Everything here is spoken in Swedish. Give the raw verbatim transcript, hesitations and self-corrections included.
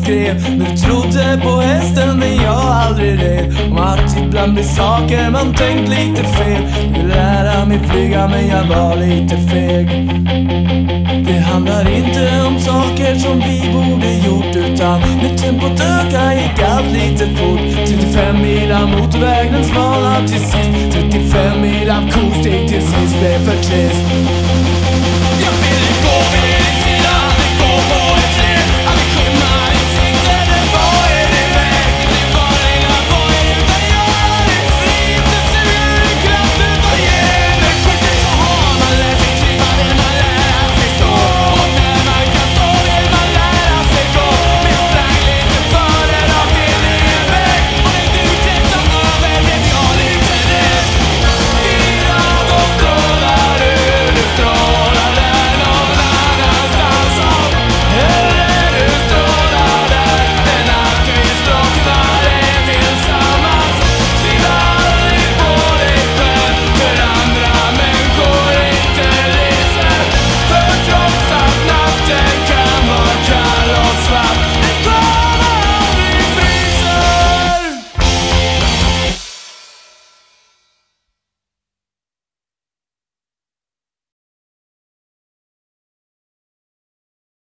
skrev. Du trodde på hästen men jag aldrig red. Om att ibland blir saker man tänkt lite fel. Du lära mig flyga men jag var lite feg. Det handlar inte om saker som vi borde gjort, utan när tempot ökar gick allt lite fort. Trettiofem mil av motorväg, den svala till sist. Trettiofem mil av kostig till sist blev för trist.